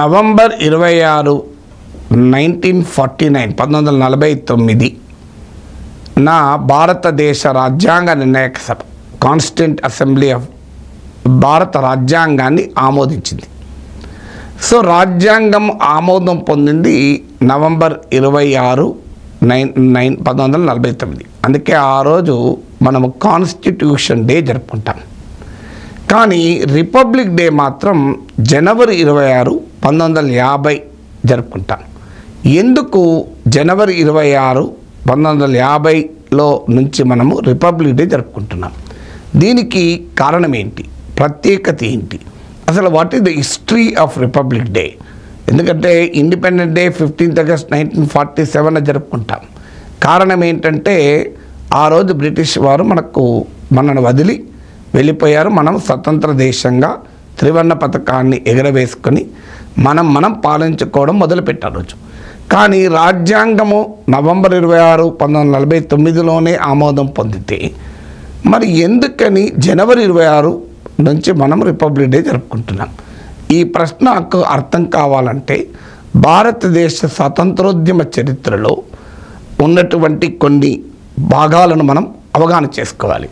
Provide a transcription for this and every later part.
November 26 1949 నా భారతదేశ రాజ్యాంగ నిర్ణాయక సభ కాన్స్టిట్యూంట్ అసెంబ్లీ ఆఫ్ భారత రాజ్యాంగాన్ని ఆమోదించింది. సో రాజ్యాంగం ఆమోదం పొందింది నవంబర్ 26 1949. అందుకే ఆ రోజు మనము కాన్స్టిట్యూషన్ డే జరుపుకుంటాం. కానీ రిపబ్లిక్ డే మాత్రం జనవరి 26 1950 జరుపుకుంటాం. ఎందుకు జనవరి 26 1950లో నుంచి మనము రిపబ్లిక్ డే జరుపుకుంటున్నాం? దీనికి కారణం ఏంటి, ప్రత్యేకత ఏంటి, అసలు what is the history of republic day? ఎందుకంటే ఇండిపెండెంట్ డే 15th August 1947 జరుపుకుంటాం. కారణం ఏంటంటే ఆ రోజు బ్రిటిష్ వారు మనను వదిలి వెళ్ళిపోయారు. మనం స్వతంత్ర దేశంగా త్రివర్ణ పతాకాన్ని ఎగరవేసుకొని మనం పాలించుకోవడం మొదలుపెట్టారు రోజు. కానీ రాజ్యాంగము నవంబర్ 26 1949లోనే ఆమోదం పొందితే మరి ఎందుకని జనవరి 26 నుంచి మనం రిపబ్లిక్ డే జరుపుకుంటున్నాం? ఈ ప్రశ్నకు అర్థం కావాలంటే భారతదేశ స్వాతంత్రోద్యమ చరిత్రలో ఉన్నటువంటి కొన్ని భాగాలను మనం అవగాహన చేసుకోవాలి.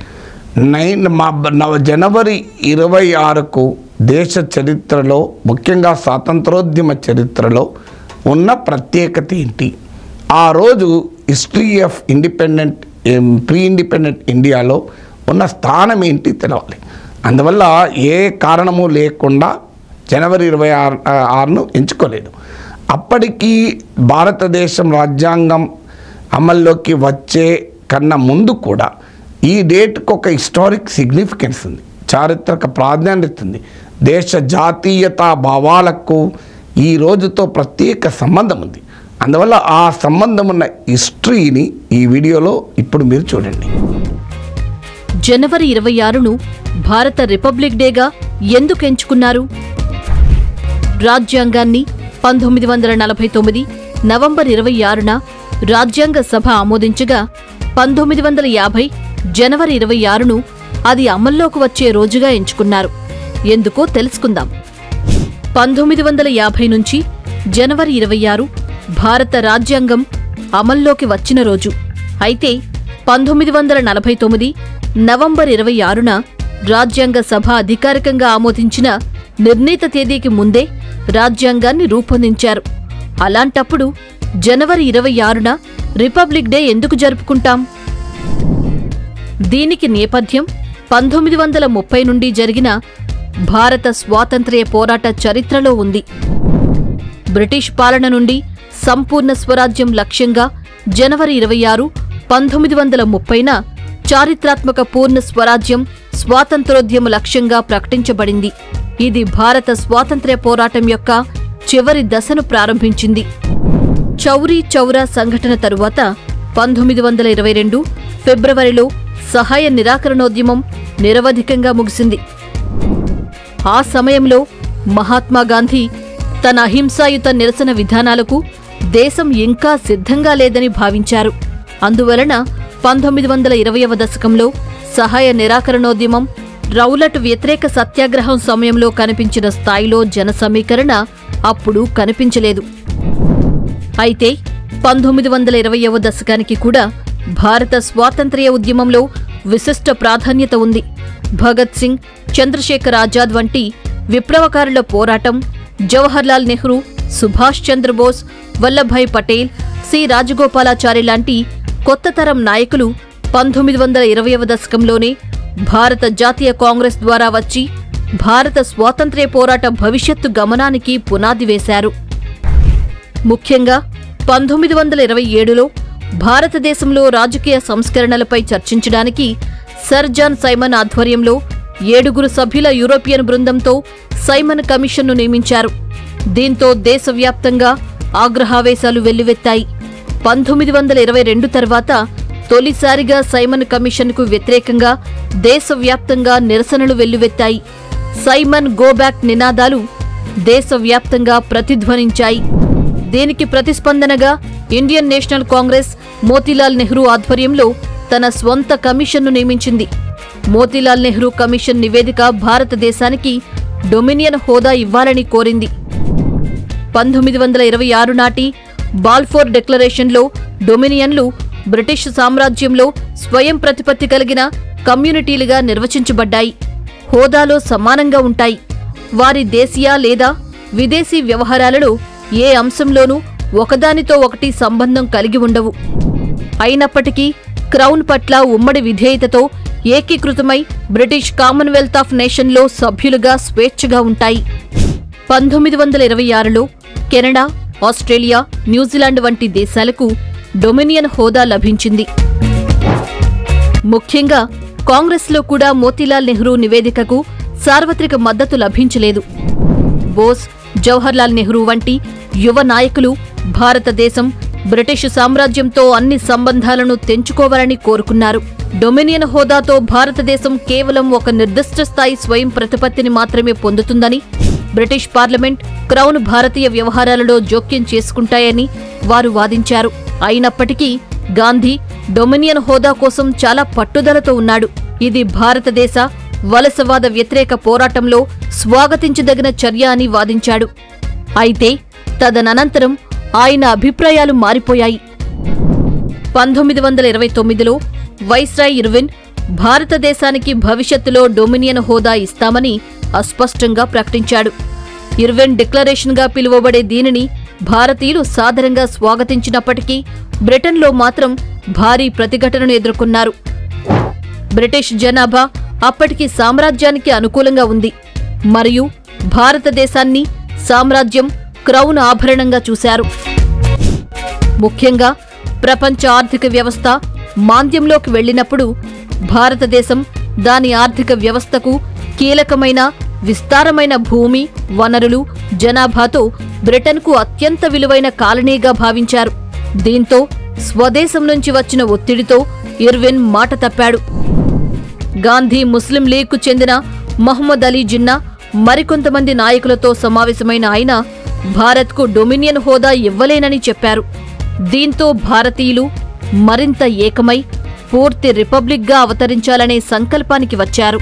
జనవరి 26కు దేశ చరిత్రలో, ముఖ్యంగా స్వాతంత్రోద్యమ చరిత్రలో ఉన్న ప్రత్యేకత ఏంటి? ఆ రోజు హిస్టరీ ఆఫ్ ప్రీ ఇండిపెండెంట్ ఇండియాలో ఉన్న స్థానం ఏంటి తెలవాలి. అందువల్ల ఏ కారణము లేకుండా జనవరి 26ను ఎంచుకోలేదు. అప్పటికి భారతదేశం రాజ్యాంగం అమల్లోకి వచ్చే కన్నా ముందు కూడా ఈ డేట్కి ఒక హిస్టారిక్ సిగ్నిఫికెన్స్ ఉంది, చారిత్రక ప్రాధాన్యత ఉంది. దేశ జాతీయతా భావాలకు ఈ రోజుతో ప్రత్యేక సంబంధం ఉంది. అందువల్ల ఆ సంబంధం ఉన్న హిస్టరీని ఈ వీడియోలో ఇప్పుడు మీరు చూడండి. జనవరి 26ను భారత రిపబ్లిక్ డేగా ఎందుకు ఎంచుకున్నారు? రాజ్యాంగాన్ని 1949 నవంబర్ 26న రాజ్యాంగ సభ ఆమోదించగా 1950 జనవరి 26ను అది అమల్లోకి వచ్చే రోజుగా ఎంచుకున్నారు. ఎందుకో తెలుసుకుందాం. 1950 నుంచి జనవరి 26 భారత రాజ్యాంగం అమల్లోకి వచ్చిన రోజు. అయితే 1949 నవంబర్ 26న రాజ్యాంగ సభ అధికారికంగా ఆమోదించిన నిర్ణీత తేదీకి ముందే రాజ్యాంగాన్ని రూపొందించారు. అలాంటప్పుడు జనవరి 26న రిపబ్లిక్ డే ఎందుకు జరుపుకుంటాం? దీనికి నేపథ్యం 1930 నుండి జరిగిన భారత స్వాతంత్ర్య పోరాట చరిత్రలో ఉంది. బ్రిటిష్ పాలన నుండి సంపూర్ణ స్వరాజ్యం లక్ష్యంగా జనవరి 26 1930న చారిత్రాత్మక పూర్ణ స్వరాజ్యం స్వాతంత్రోద్యమ లక్ష్యంగా ప్రకటించబడింది. ఇది భారత స్వాతంత్ర్య పోరాటం యొక్క చివరి దశను ప్రారంభించింది. చౌరీ చౌరా సంఘటన తరువాత 1922 ఫిబ్రవరిలో సహాయ నిరాకరణోద్యమం నిరవధికంగా ముగిసింది. ఆ సమయంలో మహాత్మాగాంధీ తన అహింసాయుత నిరసన విధానాలకు దేశం ఇంకా సిద్ధంగా లేదని భావించారు. అందువలన 1920వ దశకంలో సహాయ నిరాకరణోద్యమం, రౌలట్ వ్యతిరేక సత్యాగ్రహం సమయంలో కనిపించిన స్థాయిలో జన సమీకరణ అప్పుడు కనిపించలేదు. అయితే 1920వ దశకానికి కూడా భారత స్వాతంత్ర్య ఉద్యమంలో విశిష్ట ప్రాధాన్యత ఉంది. భగత్ సింగ్, చంద్రశేఖర్ ఆజాద్ వంటి విప్లవకారుల పోరాటం, జవహర్లాల్ నెహ్రూ, సుభాష్ చంద్రబోస్, వల్లభాయ్ పటేల్, సి రాజగోపాలాచారి లాంటి కొత్త తరం నాయకులు 1920వ దశకంలోనే భారత జాతీయ కాంగ్రెస్ ద్వారా వచ్చి భారత స్వాతంత్ర్య పోరాట భవిష్యత్తు గమనానికి పునాది వేశారు. ముఖ్యంగా 1927లో భారతదేశంలో రాజకీయ సంస్కరణలపై చర్చించడానికి సర్ జాన్ సైమన్ ఆధ్వర్యంలో 7 సభ్యుల యూరోపియన్ బృందంతో సైమన్ కమిషన్ను నియమించారు. దీంతో దేశవ్యాప్తంగా ఆగ్రహావేశాలు వెల్లువెత్తాయి. 1922 తర్వాత తొలిసారిగా సైమన్ కమిషన్కు వ్యతిరేకంగా దేశవ్యాప్తంగా నిరసనలు వెల్లువెత్తాయి. సైమన్ గోబ్యాక్ నినాదాలు దేశవ్యాప్తంగా ప్రతిధ్వనించాయి. దీనికి ప్రతిస్పందనగా ఇండియన్ నేషనల్ కాంగ్రెస్ మోతీలాల్ నెహ్రూ ఆధ్వర్యంలో తన స్వంత కమిషన్ను నియమించింది. మోతీలాల్ నెహ్రూ కమిషన్ నివేదిక భారతదేశానికి డొమినియన్ హోదా ఇవ్వాలని కోరింది. 1926 నాటి బాల్ఫోర్ డిక్లరేషన్లో డొమినియన్లు బ్రిటిష్ సామ్రాజ్యంలో స్వయం ప్రతిపత్తి కలిగిన కమ్యూనిటీలుగా నిర్వచించబడ్డాయి. హోదాలో సమానంగా ఉంటాయి. వారి దేశీయ లేదా విదేశీ వ్యవహారాలలో ఏ అంశంలోనూ ఒకదానితో ఒకటి సంబంధం కలిగి ఉండవు. అయినప్పటికీ క్రౌన్ పట్ల ఉమ్మడి విధేయతతో ఏకీకృతమై బ్రిటిష్ కామన్వెల్త్ ఆఫ్ నేషన్లో సభ్యులుగా స్వేచ్ఛగా ఉంటాయి. 1926లో కెనడా, ఆస్ట్రేలియా, న్యూజిలాండ్ వంటి దేశాలకు డొమినియన్ హోదా లభించింది. ముఖ్యంగా కాంగ్రెస్లో కూడా మోతీలాల్ నెహ్రూ నివేదికకు సార్వత్రిక మద్దతు లభించలేదు. బోస్, జవహర్లాల్ నెహ్రూ వంటి యువ నాయకులు భారతదేశం బ్రిటిష్ సామ్రాజ్యంతో అన్ని సంబంధాలను తెంచుకోవాలని కోరుకున్నారు. డొమినియన్ హోదాతో భారతదేశం కేవలం ఒక నిర్దిష్ట స్థాయి స్వయం ప్రతిపత్తిని మాత్రమే పొందుతుందని, బ్రిటిష్ పార్లమెంట్, క్రౌన్ భారతీయ వ్యవహారాలలో జోక్యం చేసుకుంటాయని వారు వాదించారు. అయినప్పటికీ గాంధీ డొమినియన్ హోదా కోసం చాలా పట్టుదలతో ఉన్నాడు. ఇది భారతదేశ వలసవాద వ్యతిరేక పోరాటంలో స్వాగతించదగిన చర్య అని వాదించాడు. అయితే తదనంతరం ఆయన అభిప్రాయాలు మారిపోయాయి. 1929లో వైస్రాయ్ ఇర్విన్ భారతదేశానికి భవిష్యత్తులో డొమినియన్ హోదా ఇస్తామని అస్పష్టంగా ప్రకటించాడు. ఇర్విన్ డిక్లరేషన్గా పిలువబడే దీనిని భారతీయులు సాదరంగా స్వాగతించినప్పటికీ బ్రిటన్లో మాత్రం భారీ ప్రతిఘటనను ఎదుర్కొన్నారు. బ్రిటిష్ జనాభా అప్పటికి సామ్రాజ్యానికి అనుకూలంగా ఉంది మరియు భారతదేశాన్ని సామ్రాజ్యం క్రౌన్ ఆభరణంగా చూశారు. ముఖ్యంగా ప్రపంచ ఆర్థిక వ్యవస్థ మాంద్యంలోకి వెళ్లినప్పుడు భారతదేశం దాని ఆర్థిక వ్యవస్థకు కీలకమైన విస్తారమైన భూమి, వనరులు, జనాభాతో బ్రిటన్కు అత్యంత విలువైన కాలనీగా భావించారు. దీంతో స్వదేశం నుంచి వచ్చిన ఒత్తిడితో ఇర్విన్ మాట తప్పాడు. గాంధీ, ముస్లిం లీగ్కు చెందిన మహ్మద్ అలీ జిన్నా మరికొంతమంది నాయకులతో సమావేశమైన ఆయన భారత్కు డొమినియన్ హోదా ఇవ్వలేనని చెప్పారు. దీంతో భారతీయులు మరింత ఏకమై పూర్తి రిపబ్లిక్గా అవతరించాలనే సంకల్పానికి వచ్చారు.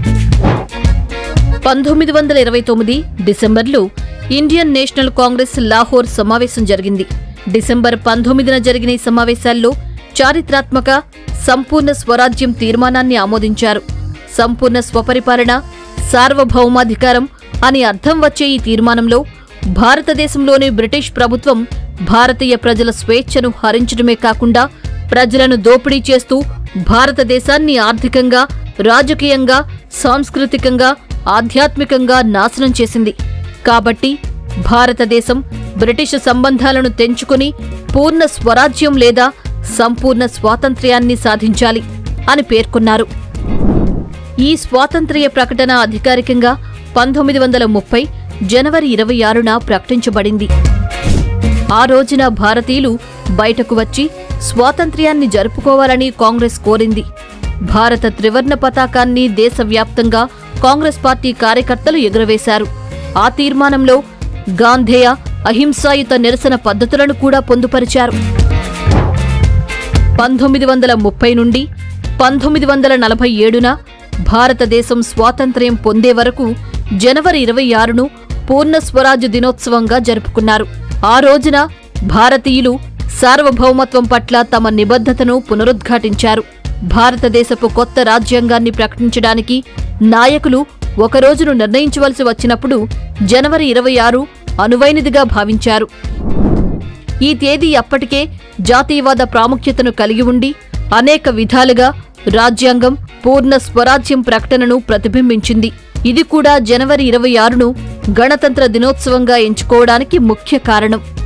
1929 డిసెంబర్లో ఇండియన్ నేషనల్ కాంగ్రెస్ లాహోర్ సమావేశం జరిగింది. డిసెంబర్ 19న జరిగిన ఈ సమావేశాల్లో చారిత్రాత్మక సంపూర్ణ స్వరాజ్యం తీర్మానాన్ని ఆమోదించారు. సంపూర్ణ స్వపరిపాలన, సార్వభౌమాధికారం అని అర్థం వచ్చే ఈ తీర్మానంలో భారతదేశంలోని బ్రిటిష్ ప్రభుత్వం భారతీయ ప్రజల స్వేచ్ఛను హరించడమే కాకుండా ప్రజలను దోపిడీ చేస్తూ భారతదేశాన్ని ఆర్థికంగా, రాజకీయంగా, సాంస్కృతికంగా, ఆధ్యాత్మికంగా నాశనం చేసింది. కాబట్టి భారతదేశం బ్రిటిష్ సంబంధాలను తెంచుకుని పూర్ణ స్వరాజ్యం లేదా సంపూర్ణ స్వాతంత్ర్యాన్ని సాధించాలి అని పేర్కొన్నారు. ఈ స్వాతంత్ర్య ప్రకటన అధికారికంగా 1930 జనవరి 26న ప్రకటించబడింది. ఆ రోజున భారతీయులు బయటకు వచ్చి స్వాతంత్ర్యాన్ని జరుపుకోవాలని కాంగ్రెస్ కోరింది. భారత త్రివర్ణ పతాకాన్ని దేశవ్యాప్తంగా కాంగ్రెస్ పార్టీ కార్యకర్తలు ఎగురవేశారు. ఆ తీర్మానంలో గాంధేయ అహింసాయుత నిరసన పద్ధతులను కూడా పొందుపరిచారు. 1930 నుండి 1947న భారతదేశం స్వాతంత్ర్యం పొందే వరకు జనవరి 26ను పూర్ణ స్వరాజ్య దినోత్సవంగా జరుపుకున్నారు. ఆ రోజున భారతీయులు సార్వభౌమత్వం పట్ల తమ నిబద్ధతను పునరుద్ఘాటించారు. భారతదేశపు కొత్త రాజ్యాంగాన్ని ప్రకటించడానికి నాయకులు ఒక రోజును నిర్ణయించవలసి వచ్చినప్పుడు జనవరి 26 అనువైనదిగా భావించారు. ఈ తేదీ అప్పటికే జాతీయవాద ప్రాముఖ్యతను కలిగి ఉండి అనేక విధాలుగా రాజ్యాంగం పూర్ణ స్వరాజ్యం ప్రకటనను ప్రతిబింబించింది. ఇది కూడా జనవరి 26ను గణతంత్ర దినోత్సవంగా ఎంచుకోవడానికి ముఖ్య కారణం.